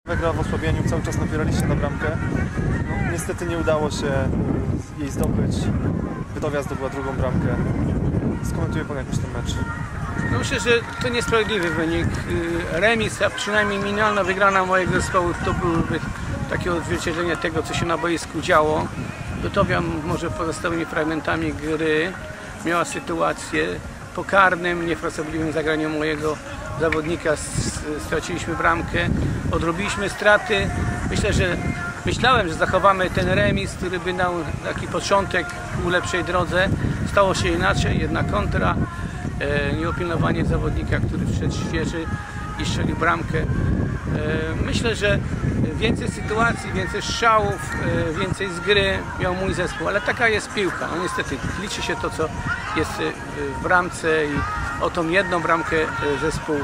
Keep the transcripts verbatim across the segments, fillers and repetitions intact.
Gra w osłabieniu, cały czas napieraliście na bramkę. No, niestety nie udało się jej zdobyć. Wydowia zdobyła drugą bramkę. Skomentuje Pan jakoś ten mecz? No myślę, że to niesprawiedliwy wynik. Remis, a przynajmniej minimalna wygrana mojego zespołu to byłby takie odzwierciedlenie tego, co się na boisku działo. Wydowia może pozostałymi fragmentami gry miała sytuację po karnym, niefrasobliwym zagraniu mojego zawodnika straciliśmy bramkę, odrobiliśmy straty. Myślę, że myślałem, że zachowamy ten remis, który by dał taki początek ku lepszej drodze. Stało się inaczej, jedna kontra, e, nieopilnowanie zawodnika, który wszedł świeży i strzelił bramkę. E, myślę, że więcej sytuacji, więcej strzałów, e, więcej z gry miał mój zespół, ale taka jest piłka. No niestety liczy się to, co jest w bramce i o tą jedną bramkę zespół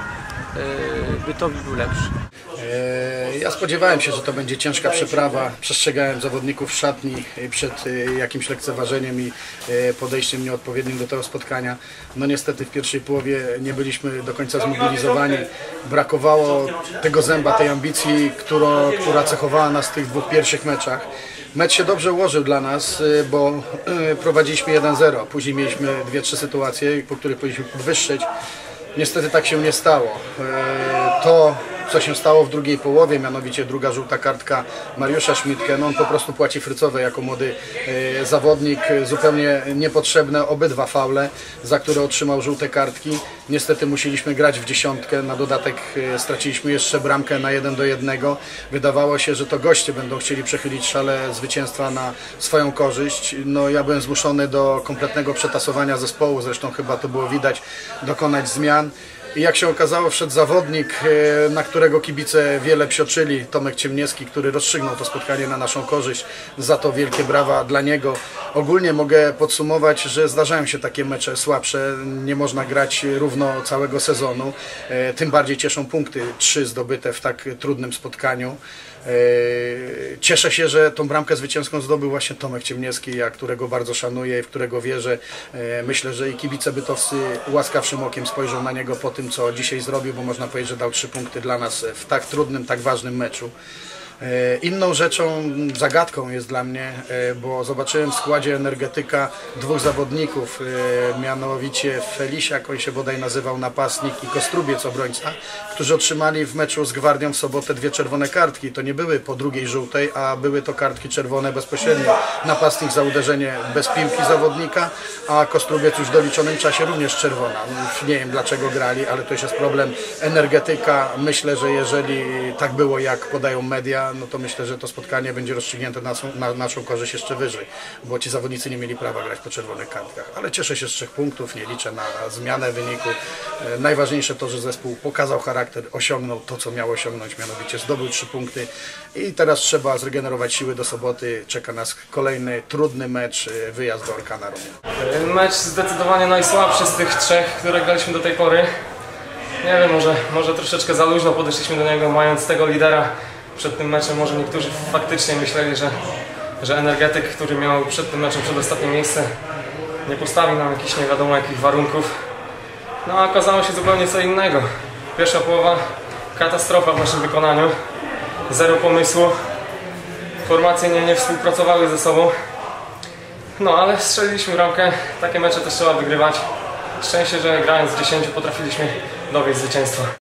Bytowi był lepszy. Ja spodziewałem się, że to będzie ciężka przeprawa. Przestrzegałem zawodników w szatni przed jakimś lekceważeniem i podejściem nieodpowiednim do tego spotkania. No niestety w pierwszej połowie nie byliśmy do końca zmobilizowani. Brakowało tego zęba, tej ambicji, która, która cechowała nas w tych dwóch pierwszych meczach. Mecz się dobrze ułożył dla nas, bo prowadziliśmy jeden zero. Później mieliśmy dwie, trzy sytuacje, po których powinniśmy podwyższyć. Niestety tak się nie stało. To, co się stało w drugiej połowie, mianowicie druga żółta kartka Mariusza Szmitkę, no on po prostu płaci frycowe jako młody zawodnik, zupełnie niepotrzebne obydwa faule, za które otrzymał żółte kartki. Niestety musieliśmy grać w dziesiątkę, na dodatek straciliśmy jeszcze bramkę na jeden do jednego. Wydawało się, że to goście będą chcieli przechylić szale zwycięstwa na swoją korzyść. No ja byłem zmuszony do kompletnego przetasowania zespołu, zresztą chyba to było widać, dokonać zmian. I jak się okazało, wszedł zawodnik, na którego kibice wiele psioczyli, Tomek Ciemniewski, który rozstrzygnął to spotkanie na naszą korzyść. Za to wielkie brawa dla niego. Ogólnie mogę podsumować, że zdarzają się takie mecze słabsze, nie można grać równo całego sezonu. Tym bardziej cieszą punkty, trzy zdobyte w tak trudnym spotkaniu. Cieszę się, że tą bramkę zwycięską zdobył właśnie Tomek Ciemniewski, ja którego bardzo szanuję i w którego wierzę. Myślę, że i kibice bytowscy łaskawszym okiem spojrzą na niego po tym, co dzisiaj zrobił, bo można powiedzieć, że dał trzy punkty dla nas w tak trudnym, tak ważnym meczu. Inną rzeczą, zagadką jest dla mnie, bo zobaczyłem w składzie Energetyka dwóch zawodników, mianowicie Felisiak, on się bodaj nazywał napastnik, i Kostrubiec, obrońca, którzy otrzymali w meczu z Gwardią w sobotę dwie czerwone kartki. To nie były po drugiej żółtej, a były to kartki czerwone bezpośrednio. Napastnik za uderzenie bez piłki zawodnika, a Kostrubiec już w doliczonym czasie również czerwona. Nie wiem dlaczego grali, ale to już jest problem Energetyka. Myślę, że jeżeli tak było, jak podają media, no to myślę, że to spotkanie będzie rozstrzygnięte na, na naszą korzyść jeszcze wyżej, bo ci zawodnicy nie mieli prawa grać po czerwonych kartkach. Ale cieszę się z trzech punktów, nie liczę na zmianę wyniku. Najważniejsze to, że zespół pokazał charakter, osiągnął to, co miał osiągnąć, mianowicie zdobył trzy punkty i teraz trzeba zregenerować siły do soboty. Czeka nas kolejny, trudny mecz, wyjazd do Orkana Rumie. Mecz zdecydowanie najsłabszy z tych trzech, które graliśmy do tej pory. Nie wiem, może, może troszeczkę za luźno podeszliśmy do niego, mając tego lidera. Przed tym meczem może niektórzy faktycznie myśleli, że, że Energetyk, który miał przed tym meczem przedostatnie miejsce, nie postawi nam jakichś nie wiadomo jakich warunków. No a okazało się zupełnie co innego. Pierwsza połowa katastrofa w naszym wykonaniu. Zero pomysłu. Formacje nie, nie współpracowały ze sobą. No ale strzeliliśmy bramkę. Takie mecze też trzeba wygrywać. Szczęście, że grając z dziesięciu potrafiliśmy dowieść zwycięstwa.